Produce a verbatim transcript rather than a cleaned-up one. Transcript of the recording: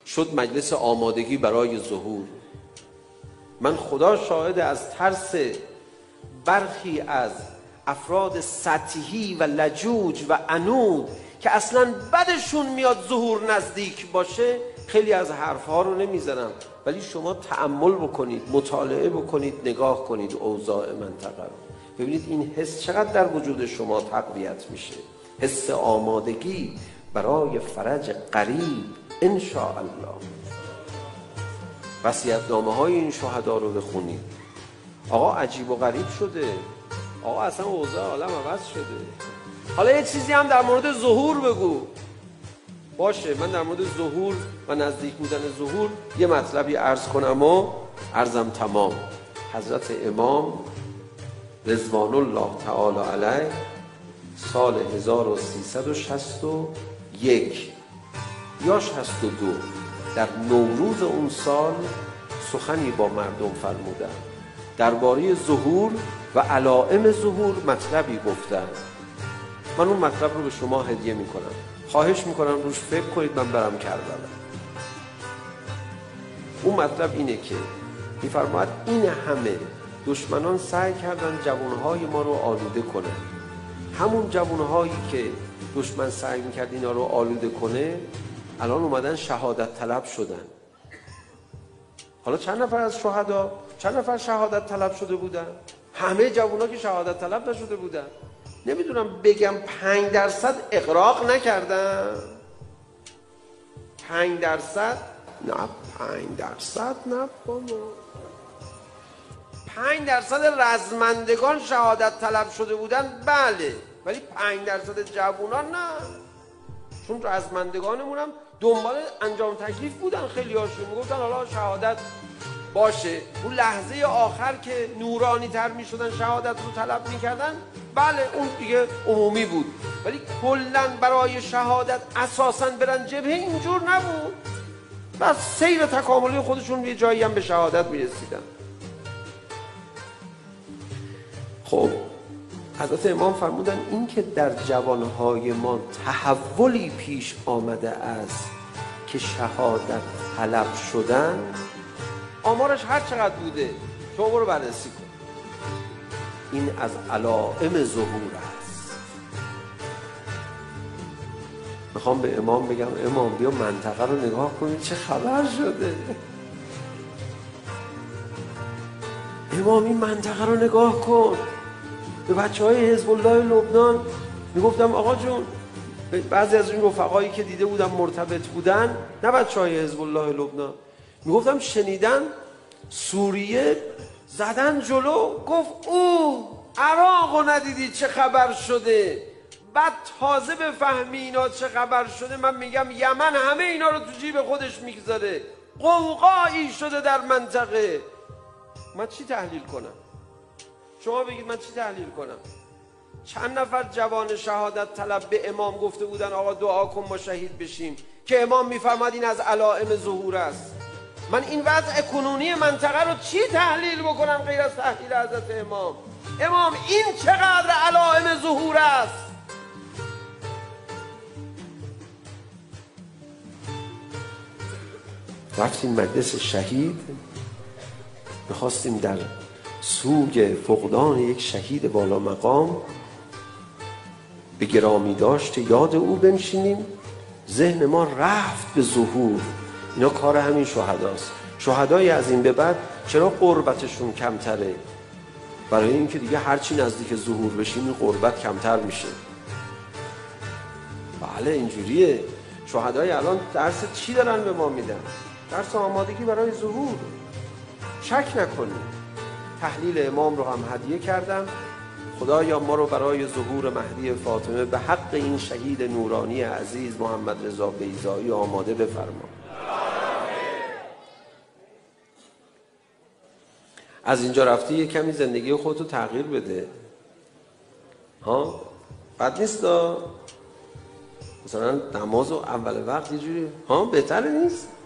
شد مجلس آمادگی برای ظهور. من خدا شاهد از ترس برخی از افراد سطحی و لجوج و عنود که اصلا بدشون میاد ظهور نزدیک باشه، خیلی از حرفها رو نمیزنم، ولی شما تأمل بکنید، مطالعه بکنید، نگاه کنید اوضاع منطقه رو، ببینید این حس چقدر در وجود شما تقویت میشه. حس آمادگی برای فرج قریب ان شاء الله. وصیت‌نامه های این شهدا رو بخونید. آقا عجیب و غریب شده، آقا اصلا اوضاع عالم عوض شده. حالا یه چیزی هم در مورد ظهور بگو. باشه، من در مورد ظهور و نزدیک بودن ظهور یه مطلبی عرض کنم و عرضم تمام. حضرت امام رضوان الله تعالی علیه سال هزار و سیصد و شصت و یک یا شصت و دو در نوروز اون سال سخنی با مردم فرمودن. درباره ظهور و علائم ظهور مطلبی گفتن. من اون مطلب رو به شما هدیه میکنم، خواهش میکنم روش فکر کنید، من برم کربلا. اون مطلب اینه که میفرماید این همه دشمنان سعی کردن جوانهای ما رو آلوده کنن. همون جوانهایی که دشمن سعی میکرد اینا رو آلوده کنه الان اومدن شهادت طلب شدن. حالا چند نفر از شهدا چند نفر شهادت طلب شده بودن؟ همه جوونا که شهادت طلب نشده بودن. نمیدونم بگم پنج درصد اغراق نکردن؟ پنج درصد؟ نه پنج درصد نه بابا. پنج درصد رزمندگان شهادت طلب شده بودن بله، ولی پنج درصد جوونان نه. چون رزمندگانمون هم دنبال انجام تکلیف بودن، خیلی هاشون میگفتن حالا شهادت باشه. اون لحظه آخر که نورانی تر میشدن شهادت رو طلب میکردن، بله اون دیگه عمومی بود، ولی کلن برای شهادت اساسا برن جبهه اینجور نبود. بس سیر تکاملی خودشون یه جایی هم به شهادت میرسیدن. خب حضرت امام فرمودن این که در جوانهای ما تحولی پیش آمده است که شهادت طلب شدن، آمارش هر چقدر بوده شما برو بررسی کن، این از علائم ظهور است. میخوام به امام بگم امام بیا منطقه رو نگاه کنید چه خبر شده. امام این منطقه رو نگاه کن. به بچه های حزب الله لبنان میگفتم آقا جون، بعضی از این رفقایی که دیده بودم مرتبط بودن، نه بچه های حزب الله لبنان، میگفتم شنیدن سوریه زدن جلو، گفت اوه عراقو ندیدی چه خبر شده؟ بعد تازه بفهمی اینا چه خبر شده. من میگم یمن همه اینا رو تو جیب خودش میگذاره، قوقایی شده در منطقه. من چی تحلیل کنم؟ شما بگید من چی تحلیل کنم؟ چند نفر جوان شهادت طلب به امام گفته بودن آقا دعا کن ما شهید بشیم، که امام میفرماد این از علائم ظهور است. من این وضع کنونی منطقه رو چی تحلیل بکنم غیر از تحلیل حضرت امام؟ امام این چقدر علائم ظهور است. رفتیم مجلس شهید، میخواستیم در سوگ فقدان یک شهید بالا مقام به گرامی داشت یاد او بنشینیم. ذهن ما رفت به ظهور. اینا کار همین شهداست. شهدای از این به بعد چرا قربتشون کمتره؟ برای اینکه دیگه هرچی نزدیک ظهور بشیم این قربت کمتر میشه. بله اینجوریه. شهدای الان درس چی دارن به ما میدن؟ درس آمادگی برای ظهور. شک نکنید. تحلیل امام رو هم هدیه کردم. خدایا ما رو برای ظهور مهدی فاطمه به حق این شهید نورانی عزیز محمد رضا بیضایی آماده بفرما. از اینجا رفتی یه کمی زندگی خودتو تغییر بده. ها بد نیست دا. مثلا نماز و اول وقت یه جوری ها بهتره نیست؟